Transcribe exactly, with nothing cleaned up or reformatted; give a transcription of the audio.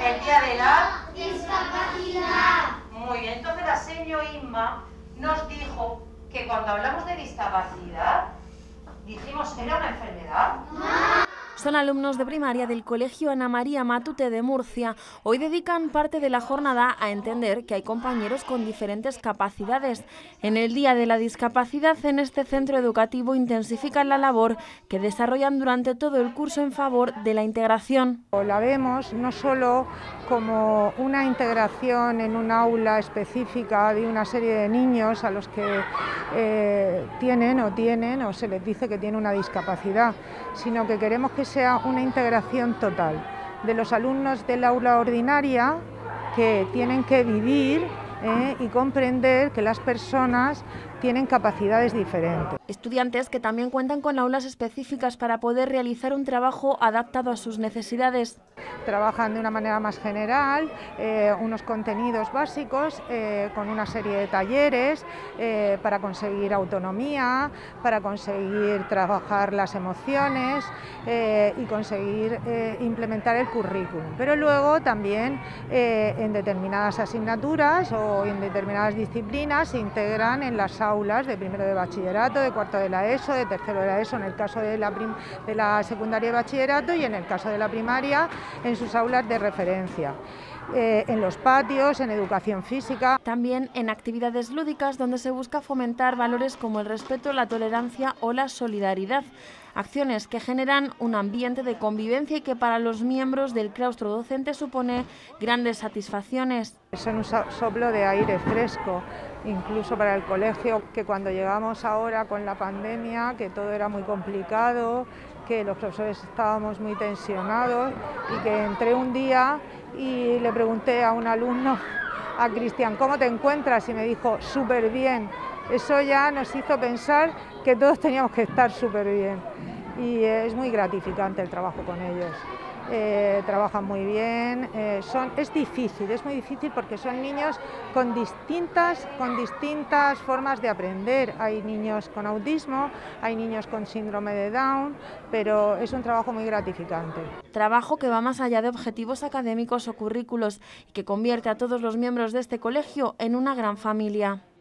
El día de la discapacidad. Muy bien, entonces la señora Inma nos dijo que cuando hablamos de discapacidad, dijimos que era una enfermedad. Son alumnos de primaria del Colegio Ana María Matute de Murcia. Hoy dedican parte de la jornada a entender que hay compañeros con diferentes capacidades. En el Día de la Discapacidad, en este centro educativo intensifican la labor que desarrollan durante todo el curso en favor de la integración. La vemos no solo como una integración en un aula específica de una serie de niños a los que eh, tienen o tienen o se les dice que tienen una discapacidad, sino que queremos que sea una integración total de los alumnos del aula ordinaria que tienen que vivir eh, y comprender que las personas tienen capacidades diferentes. Estudiantes que también cuentan con aulas específicas para poder realizar un trabajo adaptado a sus necesidades. Trabajan de una manera más general, eh, unos contenidos básicos eh, con una serie de talleres eh, para conseguir autonomía, para conseguir trabajar las emociones eh, y conseguir eh, implementar el currículum. Pero luego también eh, en determinadas asignaturas o en determinadas disciplinas se integran en las aulas de primero de bachillerato, de cuarto de la ESO, de tercero de la ESO, en el caso de la, prim de la secundaria de bachillerato y en el caso de la primaria en sus aulas de referencia. Eh, en los patios, en educación física. También en actividades lúdicas donde se busca fomentar valores como el respeto, la tolerancia o la solidaridad. Acciones que generan un ambiente de convivencia y que para los miembros del claustro docente supone grandes satisfacciones. Son un soplo de aire fresco, incluso para el colegio, que cuando llegamos ahora con la pandemia, que todo era muy complicado, que los profesores estábamos muy tensionados y que entré un día y le pregunté a un alumno, a Cristian, ¿cómo te encuentras? Y me dijo, súper bien. Eso ya nos hizo pensar que todos teníamos que estar súper bien y es muy gratificante el trabajo con ellos. Eh, trabajan muy bien, eh, son, es difícil, es muy difícil porque son niños con distintas, con distintas formas de aprender. Hay niños con autismo, hay niños con síndrome de Down, pero es un trabajo muy gratificante. Trabajo que va más allá de objetivos académicos o currículos y que convierte a todos los miembros de este colegio en una gran familia.